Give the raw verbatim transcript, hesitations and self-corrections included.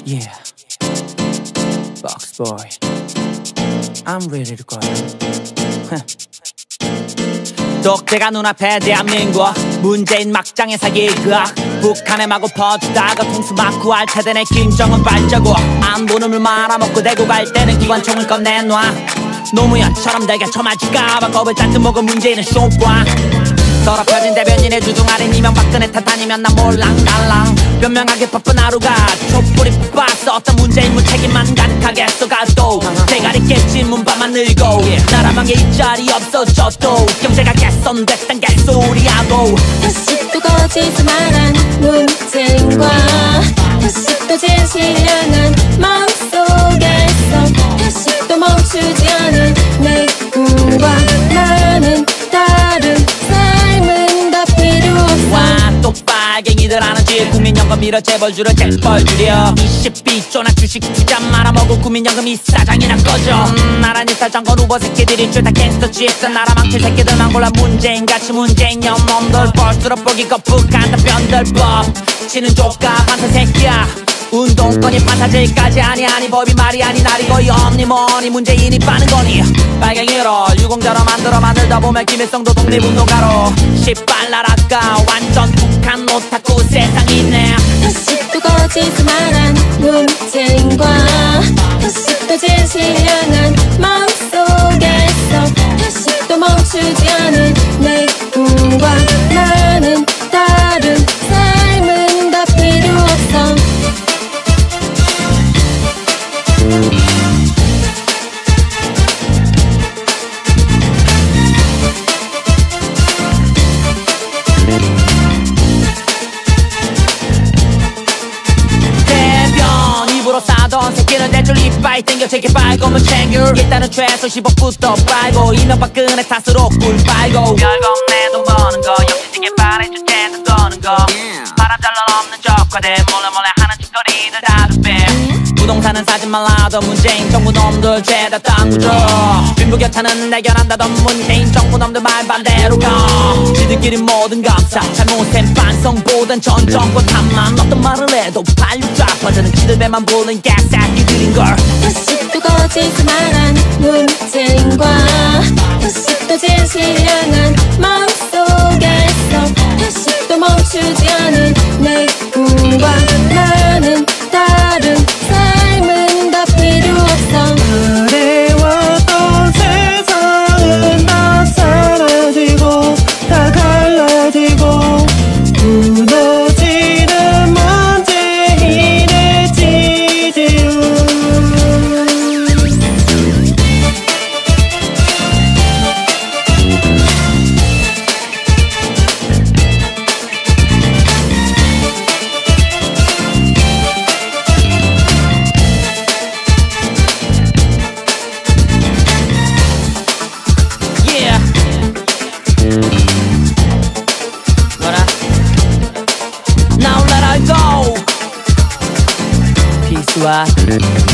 Yeah, Box Boy, I'm ready to go. 독재가 눈앞에 대한민국 문재인 막장의 사기극 북한에 마구 퍼주다가 통수 맞고 알차대네 김정은 발자국 안 보는 물 말아먹고 대구 갈 때는 기관총을 꺼내놔 노무현처럼 내게 처맞을까봐 겁을 잔뜩 먹은 문재인은 쇼봐 더럽혀진 대변인의 주둥아린 이명박근혜 탓아니면 난 몰랑달랑 변명하게 바쁜 하루가 촛불이 뽑았어 어떤 문재인 무책임만 가득하겠어 가도 대가리 깼지 문바만 늘고 나라망에 입자리 없어졌도 경제가 개선됐단 개소리하고 다시 또 거짓을 말한 문재인과 다시 또 진실 향한 마음속에서 다시 또 멈추지 않은 내 꿈과 나는 다른 삶은 더 필요 없어 와 또 빨갱이들 하는지 국민연금 밀어 재벌주를 재벌 줄여 이십이 조나 주식 투자 말아먹고 국민연금 이사장이나 꺼져 음, 나란히 살장건 후보 새끼들이 죄다 갱스터 취했어 나라 망칠 새끼들만 골라 문재인같이 문재인 놈들 볼수록 보기 거북한 답변들법 치는 조카 반사 새끼야 운동권이 판타지까지 아니 아니 법이 말이 아니 날이 거의 없니 뭐니 문재인이 빠는 거니 빨갱이로 유공자로 만들어 만들다 보면 김일성도 독립운동가로 시발 나라가 완전 북한 오타쿠 세상이네 다시 또 거짓을 말한 문재인과 다시 또 진실 향한 마음속에서 다시 또 멈추지 않은 내 꿈과 나는 다른 삶은 더 필요 없어 대변 입으로 싸던 새끼는 대출 이빨 땡겨 제게 빨고면 챙겨 일단은 최소 십억부터 빨고 이명박근혜 탓으로 꿀 빨고 별거 없네 돈 버는 거 역시 지게 바래 주제도 거는 거 바람 잘 날 없는 적과대 몰래 몰래 하는 짓거리들 다들 빼 부동산은 사진만 놔도 문재인 정부 놈들 죄다 땅구죠 빈부격차는 해결한다던 문재인 정부 놈들 말 반대로 가 지들끼리 모든 감사 잘못된 반성보단 전 정권 탓만 어떤 말을 해도 발로 좌파자는 지들 배만 보는 개새끼들인걸 다시 또 거짓을 말한 문재인과 다시 또 진실 향한 마음속에서 다시 또 멈추지 않은 내 꿈과 나는 다른 삶은 더 필요 없어 그래왔던 세상은 다 사라지고 다 갈라지고 무너지는 문재인의 지지율 Now let her go. Peace,